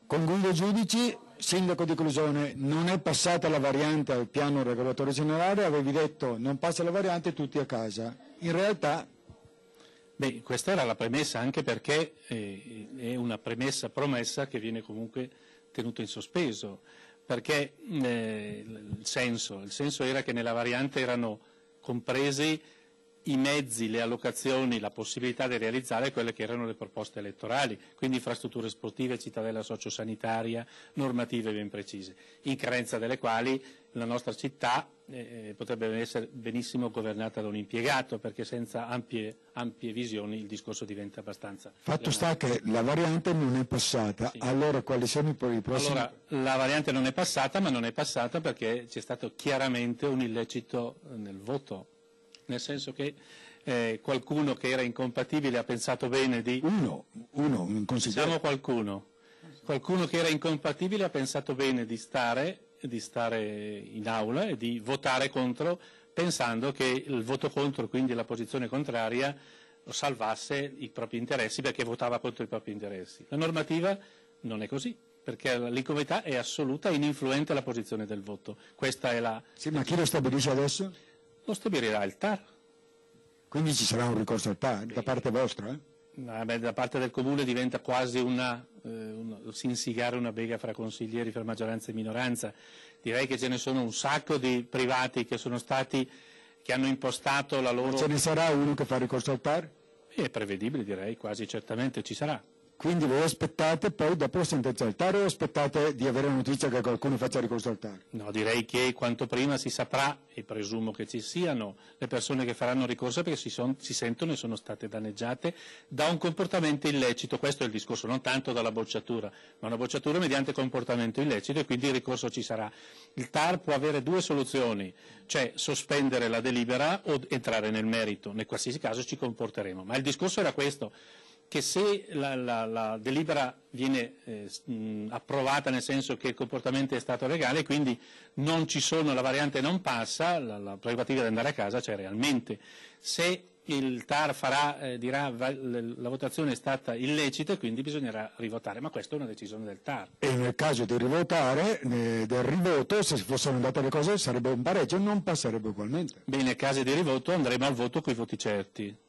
Con Guido Giudici, sindaco di Clusone, non è passata la variante al piano regolatore generale, avevi detto non passa la variante, tutti a casa. In realtà... Beh, questa era la premessa, anche perché è una promessa che viene comunque tenuta in sospeso, perché il senso era che nella variante erano compresi i mezzi, le allocazioni, la possibilità di realizzare quelle che erano le proposte elettorali, quindi infrastrutture sportive, cittadella sociosanitaria, normative ben precise, in carenza delle quali la nostra città potrebbe essere benissimo governata da un impiegato, perché senza ampie visioni il discorso diventa abbastanza... Fatto sta che la variante non è passata, sì. Allora quali sono i prossimi... Allora, la variante non è passata, ma non è passata perché c'è stato chiaramente un illecito nel voto, nel senso che qualcuno che era incompatibile ha pensato bene di... Uno, inconsiderato. Siamo qualcuno che era incompatibile ha pensato bene di stare in aula e di votare contro, pensando che il voto contro, quindi la posizione contraria, salvasse i propri interessi perché votava contro i propri interessi. La normativa non è così, perché l'incomumità è assoluta e ininfluente alla posizione del voto. Questa è la... Sì, ma chi lo stabilisce adesso? Lo stabilirà il TAR. Quindi ci sarà un ricorso al TAR da parte vostra? Da parte del Comune diventa quasi insigare una bega fra consiglieri, fra maggioranza e minoranza. Direi che ce ne sono un sacco di privati che hanno impostato la loro... Ma ce ne sarà uno che fa ricorso al TAR? È prevedibile, direi, quasi certamente ci sarà. Quindi voi aspettate poi dopo la sentenza del TAR o aspettate di avere la notizia che qualcuno faccia ricorso al TAR? No, direi che quanto prima si saprà, e presumo che ci siano le persone che faranno ricorso perché si sentono e sono state danneggiate da un comportamento illecito. Questo è il discorso, non tanto dalla bocciatura, ma una bocciatura mediante comportamento illecito, e quindi il ricorso ci sarà. Il TAR può avere due soluzioni, cioè sospendere la delibera o entrare nel merito. Nel qualsiasi caso ci comporteremo. Ma il discorso era questo, che se la delibera viene approvata nel senso che il comportamento è stato legale, quindi la variante non passa, la prerogativa di andare a casa c'è realmente. Se il TAR dirà la votazione è stata illecita, quindi bisognerà rivotare, ma questa è una decisione del TAR. E nel caso di rivotare, del rivoto, se fossero andate le cose sarebbe un pareggio, non passerebbe ugualmente. Bene, nel caso di rivoto andremo al voto coi voti certi.